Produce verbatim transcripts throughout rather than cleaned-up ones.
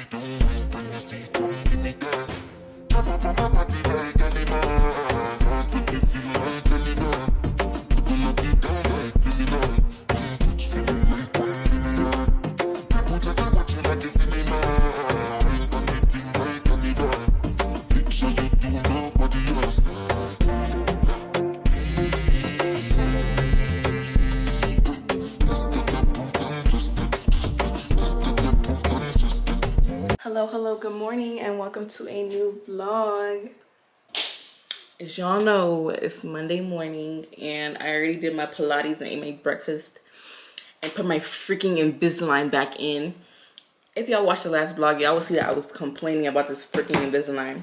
Hello, hello, good morning, and welcome to a new vlog. As y'all know, it's Monday morning, and I already did my Pilates and ate my breakfast and put my freaking Invisalign back in. If y'all watched the last vlog, y'all will see that I was complaining about this freaking Invisalign.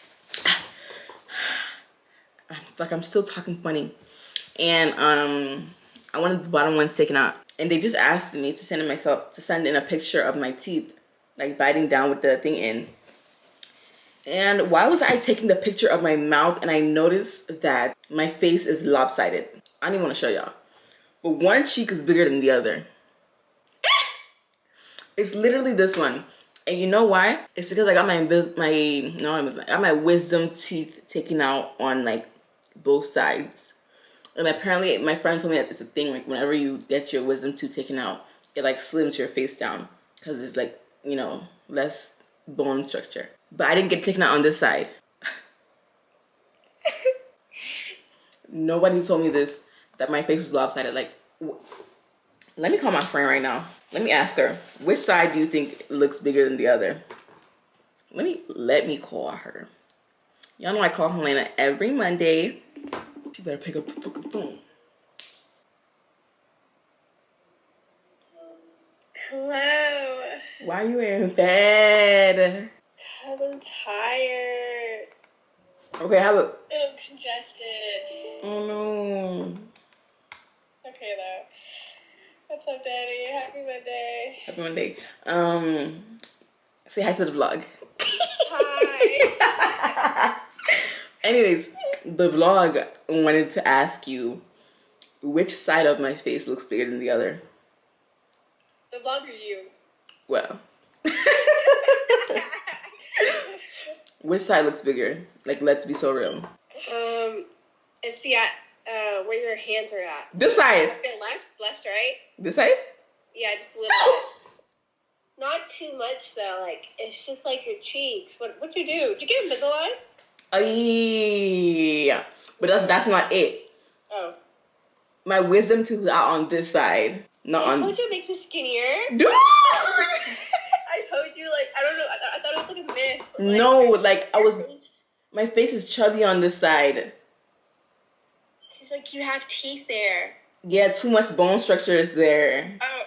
It's like I'm still talking funny. And um, I wanted the bottom ones taken out. And they just asked me to send in myself to send in a picture of my teeth, like biting down with the thing in. And why was I taking the picture of my mouth and I noticed that my face is lopsided? I don't even want to show y'all. But one cheek is bigger than the other. It's literally this one. And you know why? It's because I got my my no, I got my wisdom teeth taken out on like both sides. And apparently my friend told me that it's a thing, like whenever you get your wisdom tooth taken out, it like slims your face down because it's like, you know, less bone structure. But I didn't get taken out on this side. Nobody told me this, that my face was lopsided. Like, let me call my friend right now. Let me ask her, which side do you think looks bigger than the other? Let me, let me call her. Y'all know I call Helena every Monday. She better pick up the fucking phone. Hello. Why are you in bed? Cause I'm tired. Okay, how about? And I'm congested. Oh no. Okay though. What's up, Daddy? Happy Monday. Happy Monday. Um, say hi to the vlog. Hi. Anyways, the vlog wanted to ask you which side of my face looks bigger than the other. The vlog or you? Well. Which side looks bigger? Like, let's be so real. Um, it's the uh where your hands are at. This side. Left, left, right. This side? Yeah, just a little bit. Not too much though. Like it's just like your cheeks. What what you do? Did you get Invisalign? Oh yeah, but that's that's not it. Oh. My wisdom tooth is out on this side, not I on. I told you it makes it skinnier. Dude. I told you, like, I don't know, I, th I thought it was like a myth. Like, no, like, I was, my face is chubby on this side. She's like, you have teeth there. Yeah, too much bone structure is there. Oh.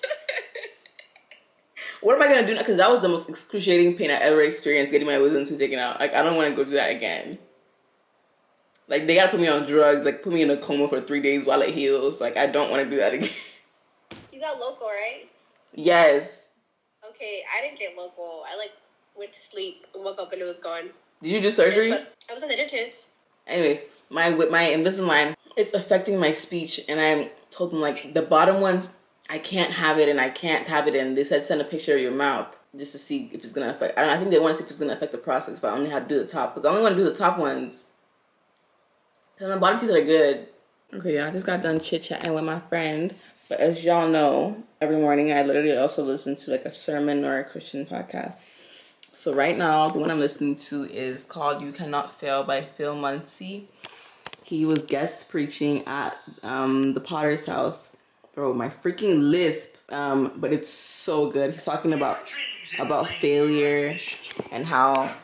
What am I gonna do now? Because that was the most excruciating pain I ever experienced, getting my wisdom tooth taken out. Like, I don't want to go through that again. Like, they gotta put me on drugs, like, put me in a coma for three days while it heals. Like, I don't want to do that again. You got local, right? Yes. Okay, I didn't get local. I, like, went to sleep and woke up and it was gone. Did you do surgery? But I was at the dentist. Anyway, my with my Invisalign, it's affecting my speech, and I told them, like, the bottom ones, I can't have it and I can't have it, and they said send a picture of your mouth just to see if it's gonna affect. I don't. I think they want to see if it's gonna affect the process, but I only have to do the top because I only want to do the top ones. Cause my bottom teeth are good. Okay, y'all, I just got done chit chatting with my friend. But as y'all know, every morning I literally also listen to like a sermon or a Christian podcast. So right now, the one I'm listening to is called "You Cannot Fail" by Phil Muncie. He was guest preaching at um, the Potter's house. Bro, my freaking lisp. Um, but it's so good. He's talking about about failure and how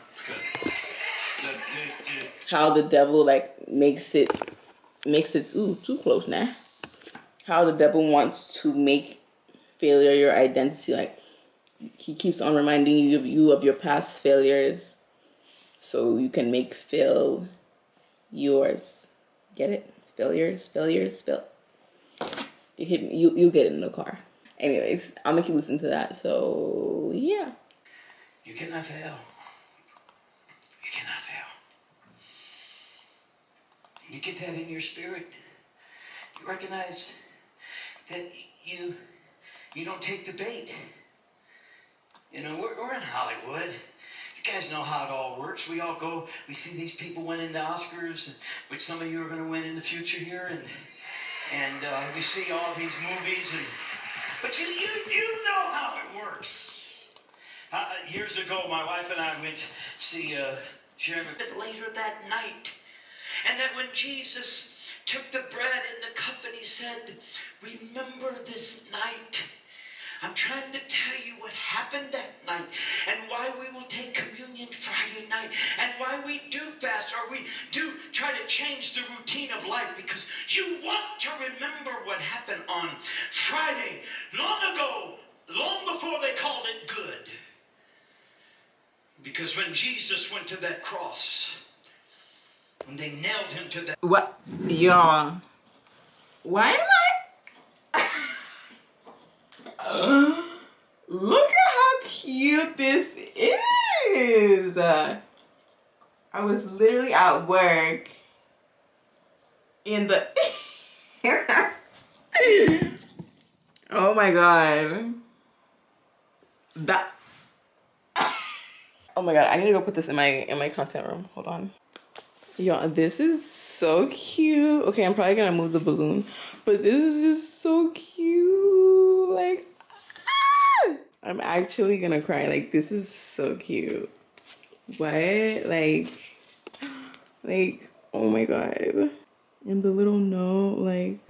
how the devil like makes it makes it ooh too close now. How the devil wants to make failure your identity. Like he keeps on reminding you of you of your past failures, so you can make fail yours. Get it? Failures, failures, fail. You hit me. You you get it in the car. Anyways, I'm gonna keep listening to that. So yeah. You cannot fail. You cannot fail. You get that in your spirit. You recognize that you you don't take the bait. You know, we're, we're in Hollywood. You guys know how it all works. We all go, we see these people winning the Oscars, which some of you are going to win in the future here, and and uh, we see all these movies, and but you you you know how it works. Uh, years ago, my wife and I went to see uh, Jeremy later that night, and that when Jesus took the bread and the cup and he said, "Remember this night." I'm trying to tell you what happened that night and why we will take communion Friday night and why we do fast or we do try to change the routine of life, because you want to remember what happened on Friday long ago, long before they called it good. Because when Jesus went to that cross, when they nailed him to that... What? Y'all. Why am I... Uh, look at how cute this is. Uh, I was literally at work in the oh my god, that oh my god, I need to go put this in my in my content room. Hold on, y'all, this is so cute. Okay, I'm probably gonna move the balloon, but this is just so cute. Like, I'm actually gonna cry. Like, this is so cute. What? Like, like, oh my god. And the little note, like.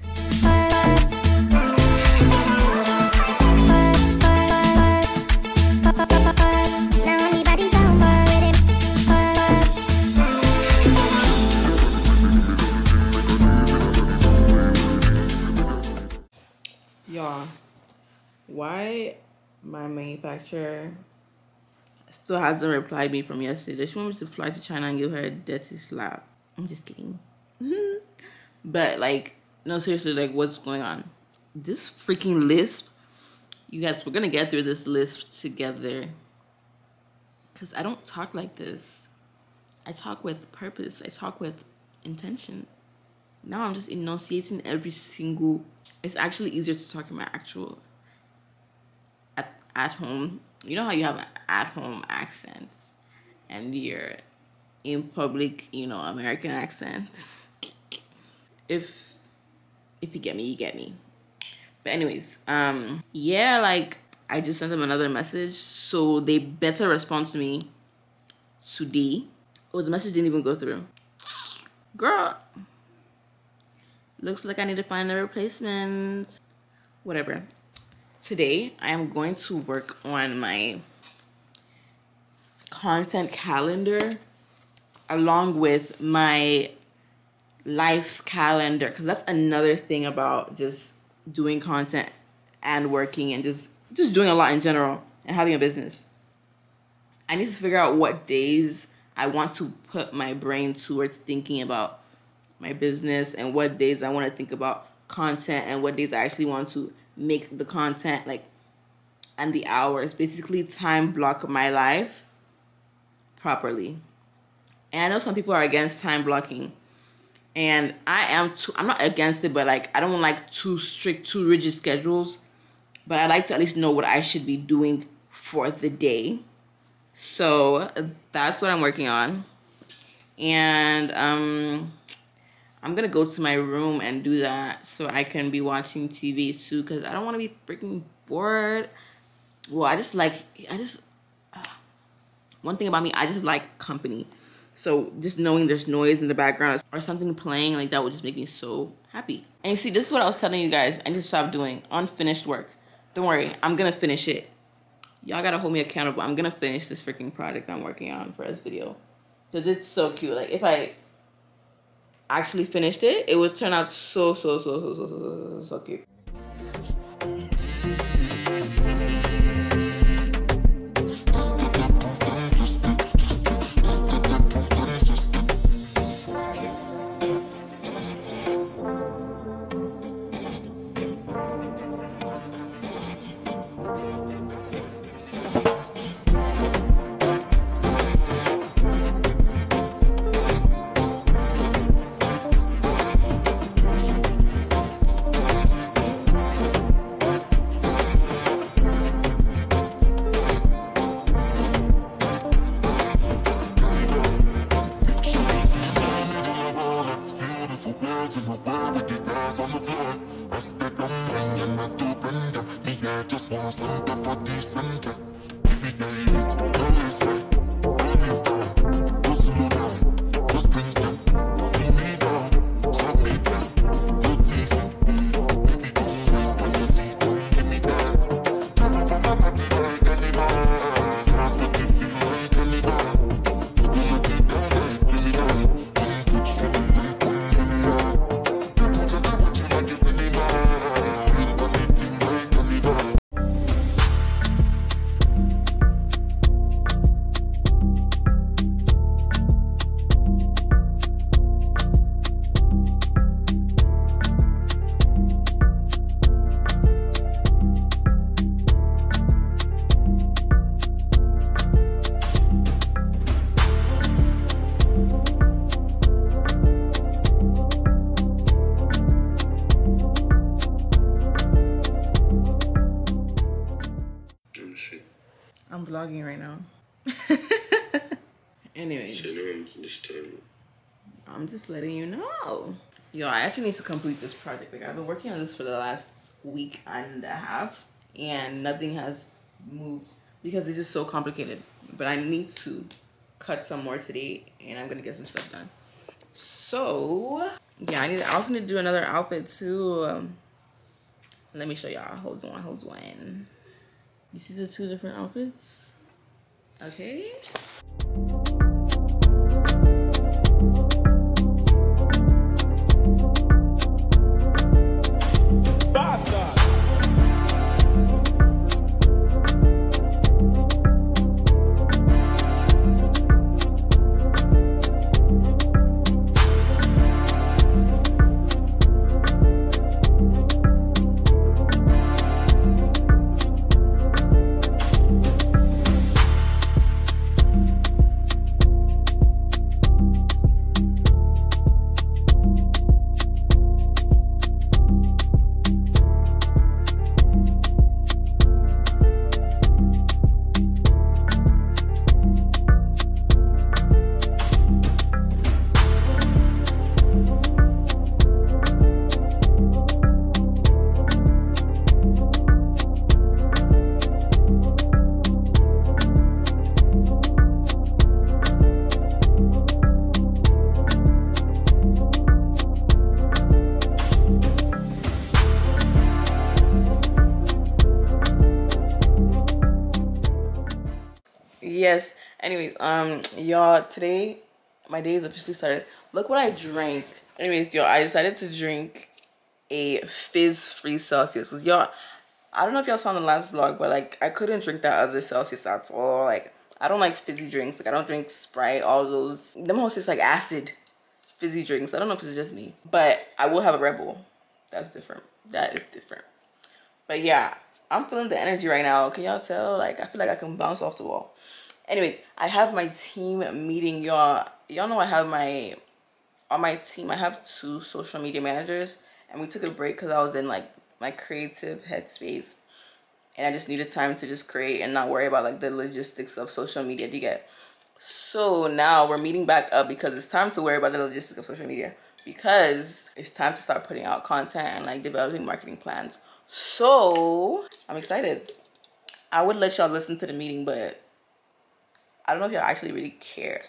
Y'all, why my manufacturer still hasn't replied me from yesterday? She wants me to fly to China and give her a dirty slap. I'm just kidding. But like, no, seriously, like, what's going on? This freaking lisp, you guys, we're gonna get through this lisp together, because I don't talk like this. I talk with purpose. I talk with intention. Now I'm just enunciating every single. It's actually easier to talk in my actual at, at home. You know how you have an at-home accent and you're in public, you know, American accent. If if you get me, you get me. But anyways, um, yeah, like, I just sent them another message, so they better respond to me today. Oh, the message didn't even go through. Girl. Looks like I need to find a replacement. Whatever. Today, I am going to work on my content calendar along with my life calendar, because that's another thing about just doing content and working and just, just doing a lot in general and having a business. I need to figure out what days I want to put my brain towards thinking about my business and what days I want to think about content and what days I actually want to make the content, like, and the hours. Basically, time block my life properly. And I know some people are against time blocking, and I am too. I'm not against it, but like, I don't like too strict, too rigid schedules. But I like to at least know what I should be doing for the day. So that's what I'm working on. And um, I'm going to go to my room and do that so I can be watching T V too, because I don't want to be freaking bored. Well, I just like, I just, uh, one thing about me, I just like company. So just knowing there's noise in the background or something playing, like, that would just make me so happy. And you see, this is what I was telling you guys I need to stop doing. Unfinished work. Don't worry, I'm going to finish it. Y'all got to hold me accountable. I'm going to finish this freaking project I'm working on for this video. Because it's so cute. Like, if I actually finished it, it would turn out so, so, so, so, so, so, so cute. I'm vlogging right now. Anyways, I'm just letting you know. Yo, I actually need to complete this project. Like, I've been working on this for the last week and a half, and nothing has moved because it's just so complicated. But I need to cut some more today, and I'm gonna get some stuff done. So yeah, I need. I also need to do another outfit too. Um, let me show y'all. Hold on, hold on. You see the two different outfits? Okay. Yes. Anyways, um, y'all, today my day is officially started. Look what I drank. Anyways, y'all, I decided to drink a fizz-free Celsius. Cause y'all, I don't know if y'all saw in the last vlog, but like I couldn't drink that other Celsius at all. Like I don't like fizzy drinks. Like I don't drink Sprite. All those. Them most just like acid fizzy drinks. I don't know if it's just me, but I will have a Red Bull. That's different. That is different. But yeah, I'm feeling the energy right now. Can y'all tell? Like I feel like I can bounce off the wall. Anyway, I have my team meeting, y'all. Y'all know I have my, on my team, I have two social media managers. And we took a break because I was in like my creative headspace. And I just needed time to just create and not worry about like the logistics of social media. Do you get? So now we're meeting back up because it's time to worry about the logistics of social media. Because it's time to start putting out content and like developing marketing plans. So I'm excited. I would let y'all listen to the meeting, but I don't know if y'all actually really care.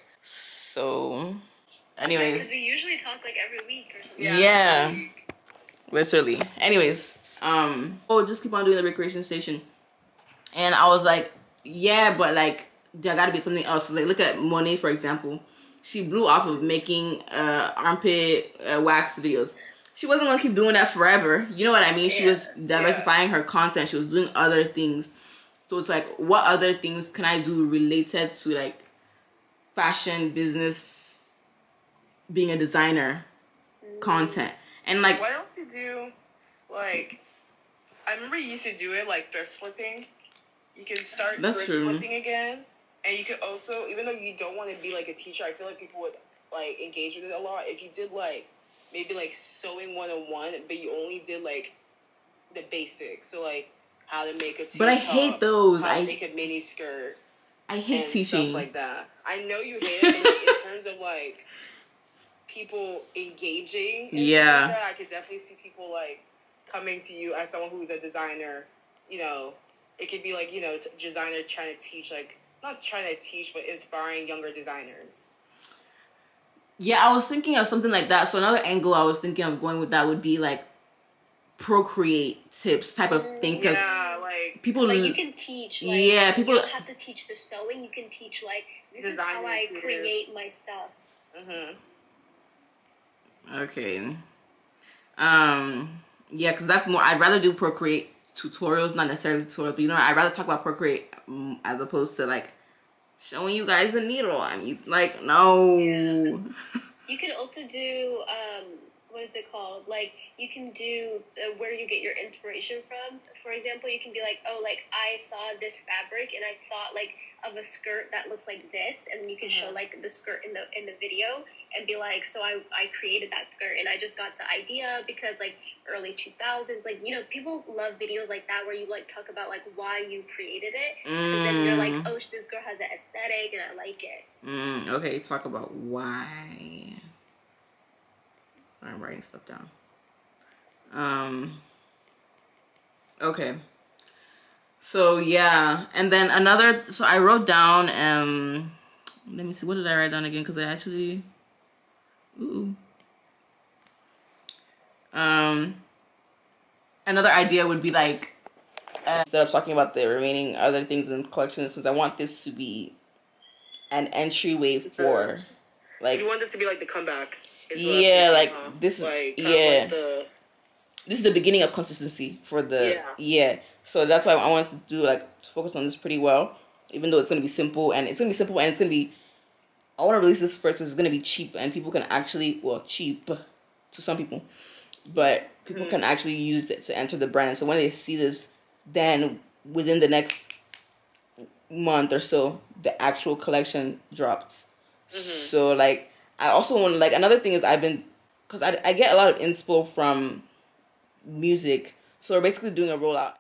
So, anyways. Because we usually talk like every week or something. Yeah. yeah. Literally. Anyways. Um. Oh, just keep on doing the recreation station. And I was like, yeah, but like, there gotta be something else. So, like, look at Monet, for example. She blew off of making uh, armpit uh, wax videos. She wasn't gonna keep doing that forever. You know what I mean? Yeah. She was diversifying yeah. her content. She was doing other things. So it's like, what other things can I do related to like fashion, business, being a designer, mm. content? And like, why don't you do like, I remember you used to do it like thrift flipping. You can start That's thrift true. flipping again. And you could also, even though you don't want to be like a teacher, I feel like people would like engage with it a lot. If you did like, maybe like sewing one oh one, but you only did like the basics. So like, how to make a tube But I top, hate those. how I to make a mini skirt. I hate and teaching. Stuff like that. I know you hate it, but like, in terms of like people engaging and yeah. stuff like that, I could definitely see people like coming to you as someone who's a designer, you know, it could be like, you know, t- designer trying to teach, like, not trying to teach, but inspiring younger designers. Yeah, I was thinking of something like that. So another angle I was thinking of going with that would be like Procreate tips type of thing. Yeah, like people, like you can teach. Like, yeah, people. You don't have to teach the sewing. You can teach like this Design is how I create my stuff. Mhm. Okay. Um. Yeah, because that's more. I'd rather do Procreate tutorials, not necessarily tutorials, but you know, I'd rather talk about Procreate um, as opposed to like showing you guys the needle. I mean, like no. Yeah. You can also do um, what is it called? Like you can do uh, where you get your inspiration from. For example, you can be like, oh, like I saw this fabric and I thought like of a skirt that looks like this, and you can mm-hmm. show like the skirt in the in the video and be like, so I I created that skirt and I just got the idea because like early two thousands, like you know people love videos like that where you like talk about like why you created it, mm. and then you're like, oh, this girl has an aesthetic and I like it. Mm, okay, talk about why. I'm writing stuff down. Um. Okay. So yeah, and then another. So I wrote down. Um. Let me see. What did I write down again? Because I actually. Ooh. Um. Another idea would be like, uh, instead of talking about the remaining other things in collections, because I want this to be an entryway for, like. You want this to be like the comeback. Yeah, like huh? this. Like, yeah. Like the... This is the beginning of consistency for the. Yeah. Yeah. So that's why I want to do like focus on this pretty well, even though it's gonna be simple and it's gonna be simple and it's gonna be. I want to release this first because it's gonna be cheap and people can actually well cheap to some people, but people mm. can actually use it to enter the brand. And so when they see this, then within the next month or so, the actual collection drops. Mm-hmm. So like. I also want, like, another thing is I've been, because I, I get a lot of inspo from music. So we're basically doing a rollout.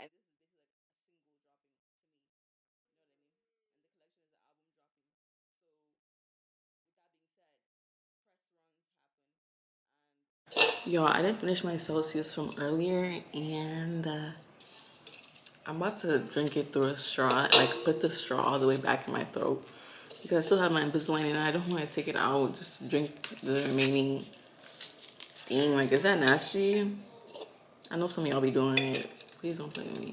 Yo, I didn't finish my Celsius from earlier, and uh, I'm about to drink it through a straw, like put the straw all the way back in my throat. Because I still have my Invisalign and I don't want to take it out, just to drink the remaining thing. Like, is that nasty? I know some of y'all be doing it. Please don't play with me.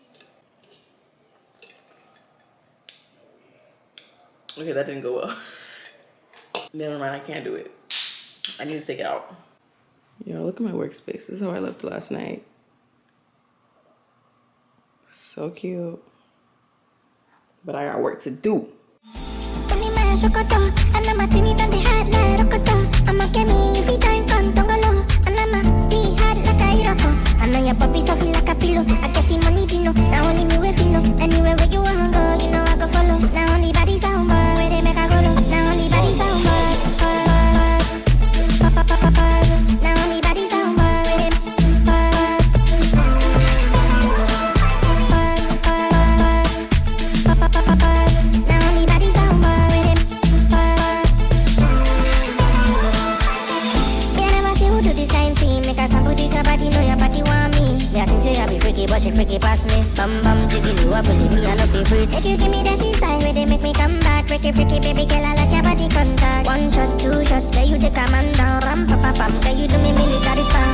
Okay, that didn't go well. Never mind, I can't do it. I need to take it out. Yo, look at my workspace. This is how I left last night. So cute. But I got work to do. But she freaky past me. Bam bam jiggy you up with me, I no favorite. Make you give me that style where they make me come back. Freaky freaky baby girl, I like your body contact. One shot, two shots, there you take a man down. Ram pa pa pam, there you do me military style.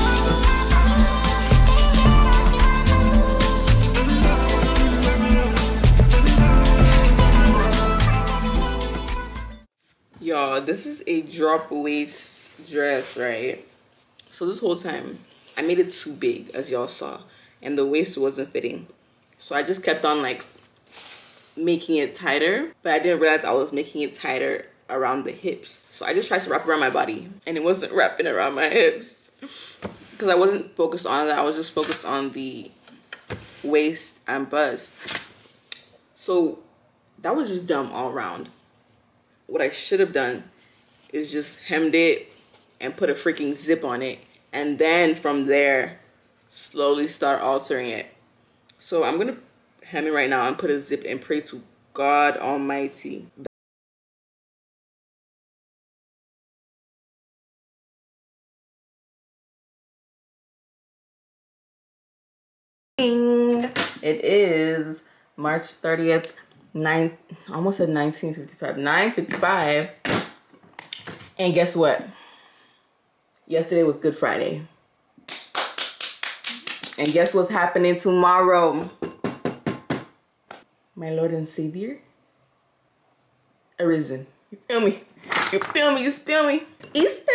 Y'all, this is a drop waist dress, right? So this whole time I made it too big, as y'all saw, and the waist wasn't fitting. So I just kept on like making it tighter, but I didn't realize I was making it tighter around the hips. So I just tried to wrap around my body and it wasn't wrapping around my hips because I wasn't focused on that. I was just focused on the waist and bust. So that was just dumb all around. What I should have done is just hemmed it and put a freaking zip on it. And then from there, slowly start altering it. So I'm going to hem it right now and put a zip and pray to God Almighty. It is March thirtieth, nine, almost at nineteen fifty-five, nine fifty-five. And guess what? Yesterday was Good Friday. And guess what's happening tomorrow? My Lord and Savior, arisen. You feel me? You feel me? You feel me? Easter!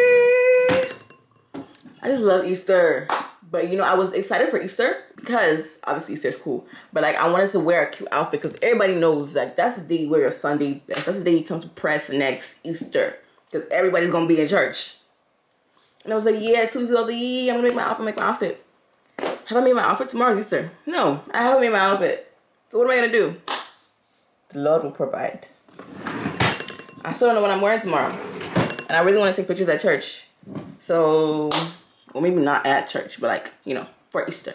I just love Easter. But you know, I was excited for Easter because obviously Easter's cool. But like, I wanted to wear a cute outfit because everybody knows like that's the day you wear your Sunday best. That's the day you come to press next Easter because everybody's gonna be in church. And I was like, yeah, Tuesday, I was like, yeah, I'm gonna make my outfit, make my outfit. Have I made my outfit? Tomorrow's Easter. No, I haven't made my outfit. So what am I gonna do? The Lord will provide. I still don't know what I'm wearing tomorrow. And I really want to take pictures at church. So, well, maybe not at church, but like, you know, for Easter.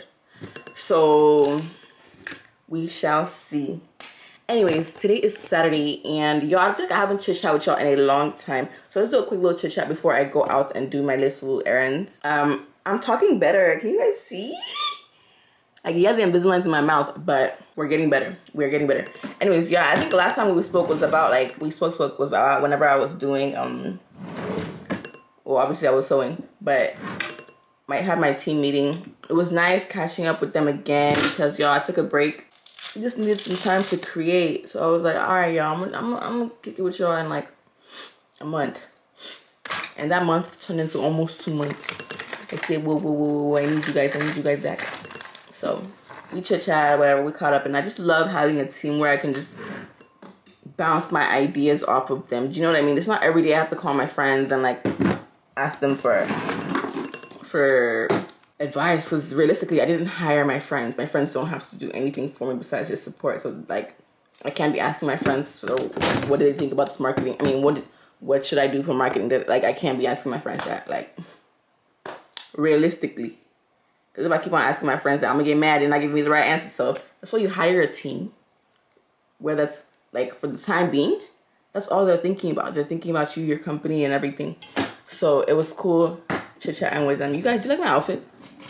So, we shall see. Anyways, today is Saturday, and y'all, I think I haven't chit chat with y'all in a long time. So let's do a quick little chit chat before I go out and do my little errands. Um, I'm talking better. Can you guys see? Like, yeah, the Invisaligns in my mouth, but we're getting better. We're getting better. Anyways, yeah, I think the last time we spoke was about, like, we spoke, spoke was about whenever I was doing, um, well, obviously I was sewing, but might have my team meeting. It was nice catching up with them again because, y'all, I took a break. I just needed some time to create. So I was like, all right, y'all, I'm, I'm, I'm going to kick it with y'all in, like, a month. And that month turned into almost two months. I said, whoa, whoa, whoa, whoa, I need you guys, I need you guys back. So we chit chat, whatever, we caught up, and I just love having a team where I can just bounce my ideas off of them. Do you know what I mean? It's not every day I have to call my friends and like ask them for for advice, because realistically I didn't hire my friends. My friends don't have to do anything for me besides just support. So like I can't be asking my friends, so what do they think about this marketing? I mean, what what should I do for marketing? Like I can't be asking my friends that, like, realistically. Because if I keep on asking my friends that, I'm going to get mad and not give me the right answer. So that's why you hire a team where that's, like, for the time being, that's all they're thinking about. They're thinking about you, your company, and everything. So it was cool chit-chatting with them. You guys, do you like my outfit?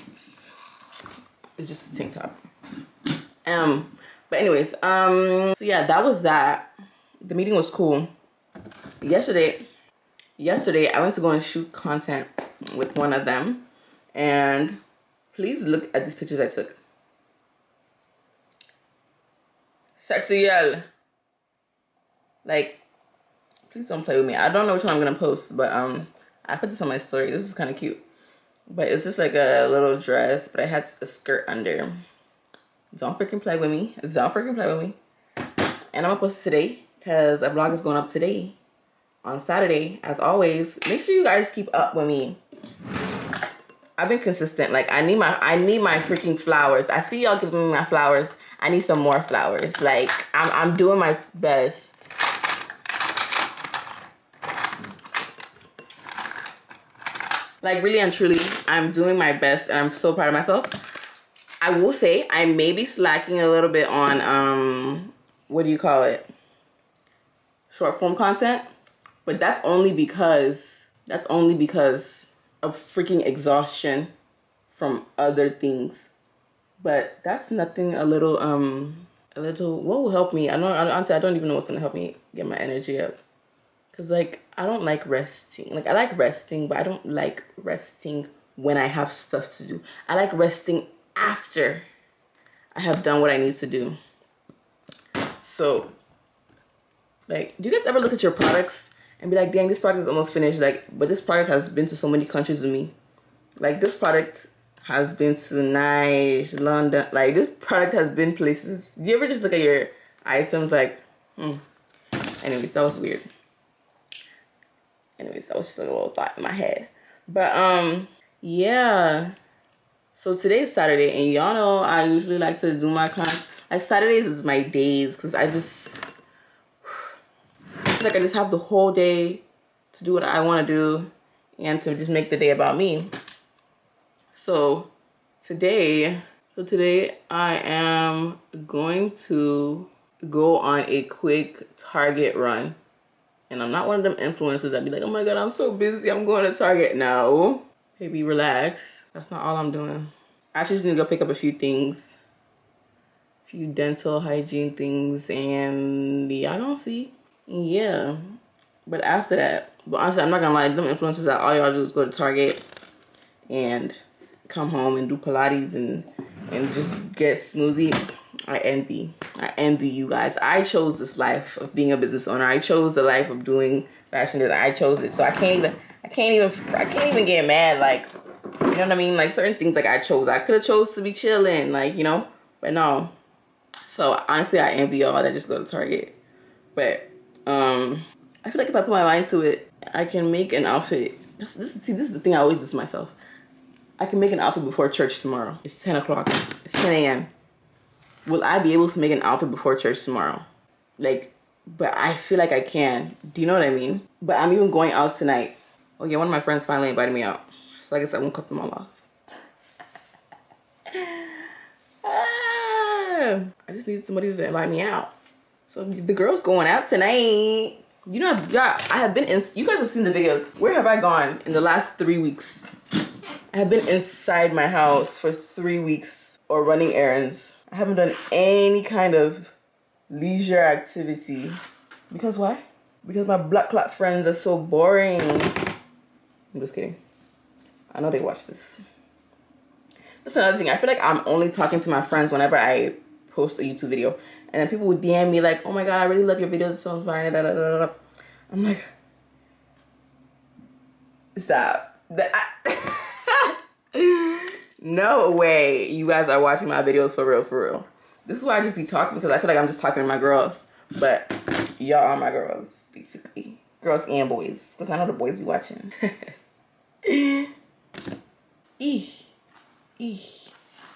It's just a tank top. Um, but anyways, um, so yeah, that was that. The meeting was cool. Yesterday, yesterday, I went to go and shoot content with one of them. And please look at these pictures I took. Sexy yell. Like, please don't play with me. I don't know which one I'm gonna post, but um, I put this on my story. This is kind of cute. But it's just like a little dress, but I had a skirt under. Don't freaking play with me. Don't freaking play with me. And I'm gonna post it today because a vlog is going up today on Saturday, as always. Make sure you guys keep up with me. I've been consistent. Like I need my I need my freaking flowers. I see y'all giving me my flowers. I need some more flowers. Like I'm I'm doing my best. Like really and truly, I'm doing my best and I'm so proud of myself. I will say I may be slacking a little bit on um what do you call it? Short form content. But that's only because that's only because of freaking exhaustion from other things. But that's nothing. A little um a little what will help me? I don't honestly I don't even know what's gonna help me get my energy up. Cause like I don't like resting. Like I like resting, but I don't like resting when I have stuff to do. I like resting after I have done what I need to do. So like, do you guys ever look at your products and be like, dang, this product is almost finished, like, but this product has been to so many countries with me. Like, this product has been to Nice, London. Like, this product has been places. Do you ever just look at your items like, hmm. Anyways, that was weird. Anyways, that was just a little thought in my head. But, um, yeah. So, today's Saturday, and y'all know I usually like to do my con. Like, Saturdays is my days, because I just... like I just have the whole day to do what I want to do and to just make the day about me. So today, so today I am going to go on a quick Target run. And I'm not one of them influencers that be like, oh my God, I'm so busy, I'm going to Target. No, baby, relax. That's not all I'm doing. I actually just need to go pick up a few things few dental hygiene things, and y'all gonna see. Yeah. But after that, but honestly, I'm not gonna lie, them influencers that all y'all do is go to Target and come home and do Pilates and and just get smoothie. I envy. I envy you guys. I chose this life of being a business owner. I chose the life of doing fashion design. I chose it. So I can't even I can't even I can't even get mad. Like, you know what I mean? Like certain things like I chose. I could have chose to be chilling, like, you know, but no. So honestly, I envy y'all that just go to Target. But um I feel like if I put my mind to it, I can make an outfit. This, this, see, this is the thing I always do to myself. I can make an outfit before church tomorrow. It's ten o'clock. It's ten a m Will I be able to make an outfit before church tomorrow? Like, but I feel like I can. Do you know what I mean? But I'm even going out tonight. Oh yeah, one of my friends finally invited me out. So I guess I won't cut them all off. ah, I just need somebody to invite me out. So the girl's going out tonight. You know, yeah, I have been in, you guys have seen the videos. Where have I gone in the last three weeks? I have been inside my house for three weeks or running errands. I haven't done any kind of leisure activity. Because why? Because my black clot friends are so boring. I'm just kidding. I know they watch this. That's another thing. I feel like I'm only talking to my friends whenever I post a YouTube video. And then people would D M me like, oh my God, I really love your videos. It's so inspiring. Da, da, da, da. I'm like, stop. No way you guys are watching my videos for real, for real. This is why I just be talking, because I feel like I'm just talking to my girls. But y'all are my girls, basically. Girls and boys. Because I know the boys be watching. Eesh. Eesh.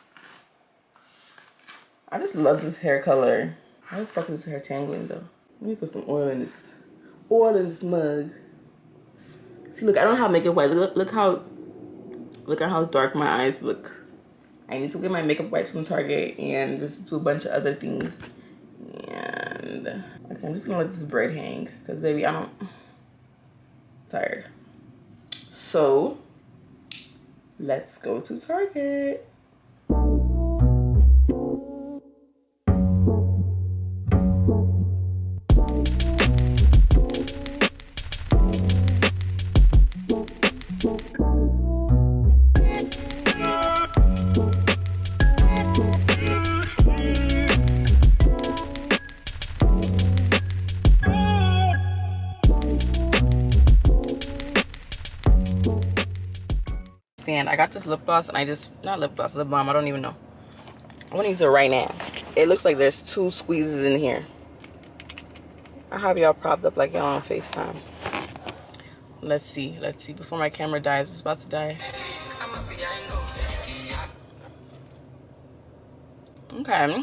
I just love this hair color. How the fuck is this hair tangling though? Let me put some oil in this. Oil in this mug. See, look, I don't have makeup wipes. Look, look how, look at how dark my eyes look. I need to get my makeup wipes from Target and just do a bunch of other things. And okay, I'm just gonna let this braid hang because baby, I don't. I'm tired. So let's go to Target. I got this lip gloss and I just, not lip gloss, lip balm, I don't even know. I want to use it right now. It looks like there's two squeezes in here. I have y'all propped up like y'all on FaceTime. Let's see, let's see. Before my camera dies, it's about to die. Okay.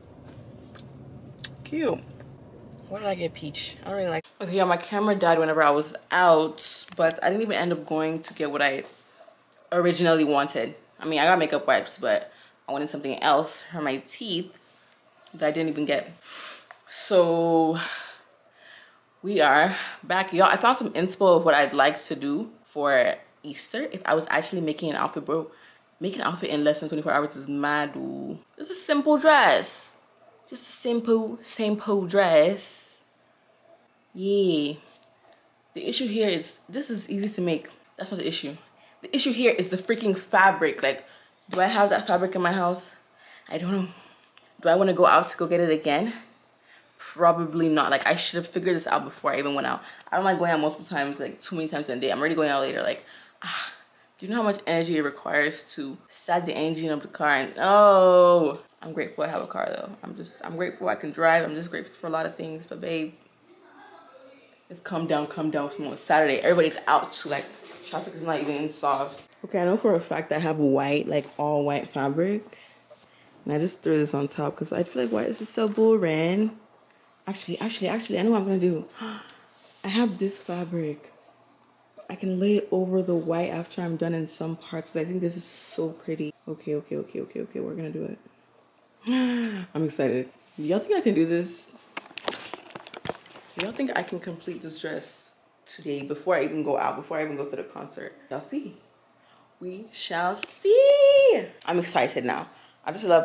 Cute. Where did I get peach? I don't really like. Okay, yeah, my camera died whenever I was out, but I didn't even end up going to get what I originally wanted. I mean, I got makeup wipes, but I wanted something else for my teeth that I didn't even get. So we are back, y'all. I found some inspo of what I'd like to do for Easter if I was actually making an outfit, bro. Making an outfit in less than twenty-four hours is mad, dude. It's a simple dress. Just a simple, simple dress. Yeah. The issue here is, this is easy to make. That's not the issue. The issue here is the freaking fabric. Like, do I have that fabric in my house? I don't know. Do I want to go out to go get it again? Probably not. Like, I should have figured this out before I even went out. I don't like going out multiple times, like too many times in a day. I'm already going out later. Like, ah, do you know how much energy it requires to start the engine of the car? And oh, I'm grateful I have a car though. I'm just, I'm grateful I can drive. I'm just grateful for a lot of things. But babe, it's come down, come down. It's Saturday. Everybody's out too. Like, traffic is not even solved. Okay, I know for a fact I have white, like all white fabric. And I just threw this on top because I feel like white is just so boring. Actually, actually, actually, I know what I'm going to do. I have this fabric. I can lay it over the white after I'm done in some parts. I think this is so pretty. Okay, okay, okay, okay, okay. We're going to do it. I'm excited. Y'all think I can do this? Y'all think I can complete this dress today before I even go out, before I even go to the concert? Y'all see. We shall see. I'm excited now. I just love,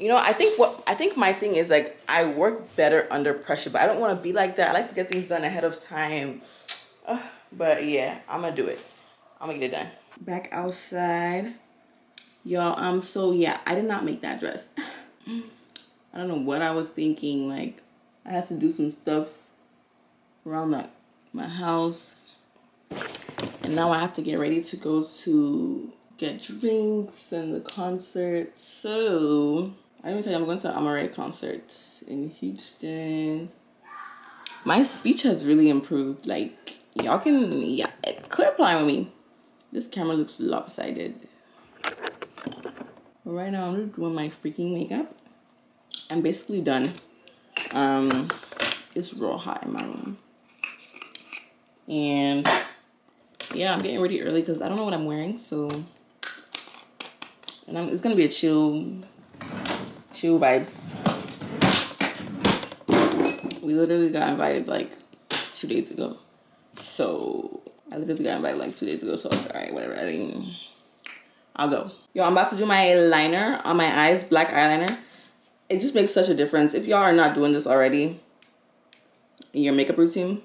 You know, I think what I think my thing is like I work better under pressure, but I don't want to be like that. I like to get things done ahead of time. Uh, but yeah, I'm gonna do it. I'm gonna get it done. Back outside, y'all. Um, so yeah, I did not make that dress. I don't know what I was thinking. Like, I had to do some stuff around the, my house, and now I have to get ready to go to get drinks and the concert. So I me tell you, I'm going to the Amaarae concert in Houston. My speech has really improved. Like, y'all can, yeah, clear apply with me. This camera looks lopsided. But right now, I'm just doing my freaking makeup. I'm basically done. Um, it's real hot in my room. And yeah, I'm getting ready early because I don't know what I'm wearing. So, and I'm, it's going to be a chill, chill vibes. We literally got invited like two days ago. So I literally got invited like two days ago. So I was like, all right, whatever. I didn't, I'll go. Yo, I'm about to do my liner on my eyes, black eyeliner. It just makes such a difference. If y'all are not doing this already in your makeup routine,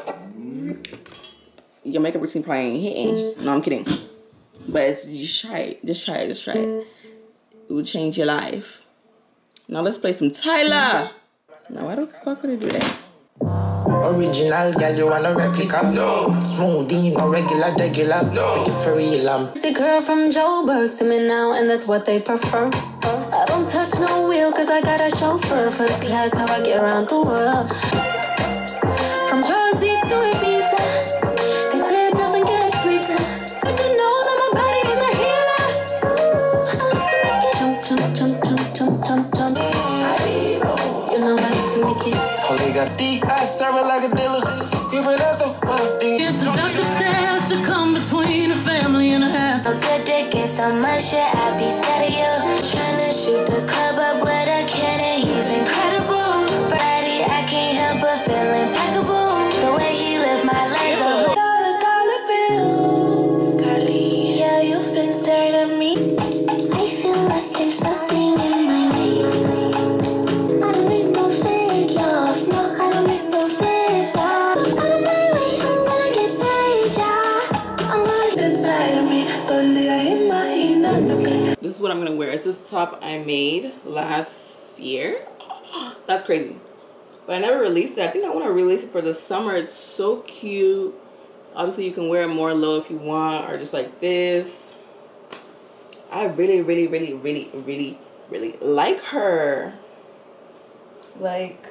your makeup routine probably ain't hitting. No, I'm kidding. But it's, just try it. Just try it. Just try it. It will change your life. Now let's play some Tyler. Now why the fuck would I do that? Original girl, you want a replica? No. Smoothie, no regular, regular. No. Make it for real, um. It's a girl from Joburg to me now, and that's what they prefer. I don't touch no wheel, cause I got a chauffeur. First class, how I get around the world. From Jersey to Ibiza, they say it doesn't get sweeter. But you know that my body is a healer. Ooh, I like to make it jump, jump, jump, jump, jump, jump, jump. You know I like to make it. Oh, they got deep eyes, serve it like a dealer. You been out the one thing. It's seductive stairs to come between a family and a half. I'm good to get so much shit, I be scared of you. Tryna shoot the club up with a cannon, he's incredible. Friday, I can't help but feel impeccable. The way he lived my life up. Dollar, dollar bills. Carly, yeah, you've been staring at me. I feel like there's something in my way. I don't need no fake love, no, I don't need no fake love. Out of my way, I'm gonna get paid, yeah. I'm gonna get Inside of me, donde hay imaginándote. This is what I'm gonna wear. It's this top I made last year. That's crazy. But I never released it. I think I want to release it for the summer. It's so cute. Obviously, you can wear it more low if you want, or just like this. I really, really, really, really, really, really like her. Like,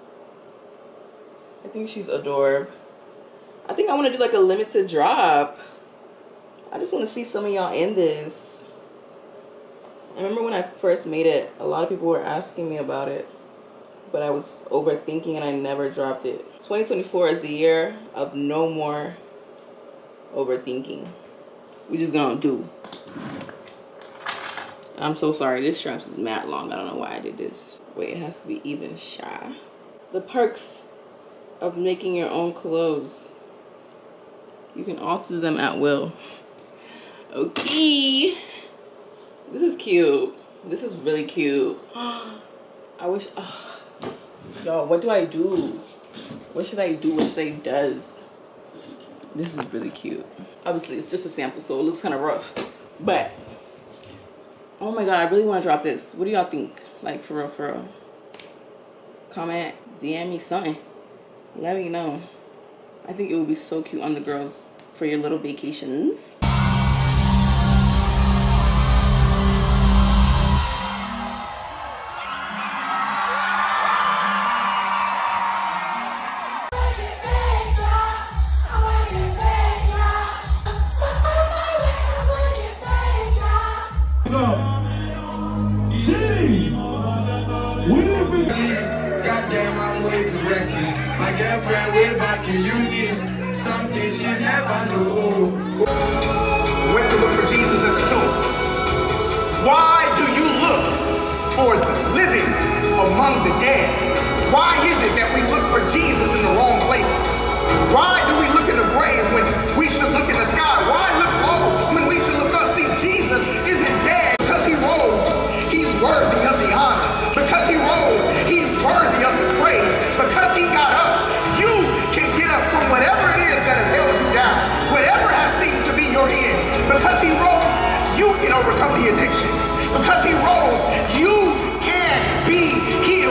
I think she's adorable. I think I want to do like a limited drop. I just want to see some of y'all in this. I remember when I first made it, a lot of people were asking me about it, but I was overthinking and I never dropped it. twenty twenty-four is the year of no more overthinking. We just gonna do. I'm so sorry, this strap is mad long. I don't know why I did this. Wait, it has to be even shy. The perks of making your own clothes. You can alter them at will. Okay. This is cute. This is really cute. I wish, oh, y'all, what do I do? What should I do? What should I does? This is really cute. Obviously, it's just a sample, so it looks kind of rough. But, oh my God, I really want to drop this. What do y'all think? Like, for real, for real. Comment, D M me something. Let me know. I think it would be so cute on the girls for your little vacations. Goddamn, I'm way too reckless. My girlfriend way back in uni. Something she never knew. Went to look for Jesus at the tomb. Why do you look for the living among the dead? Why is it that we look for Jesus in the wrong places? Why do we look in the grave when we should look in the sky? Why look low when we should look up? See, Jesus isn't dead because he rose. He's worthy of the honor. believe he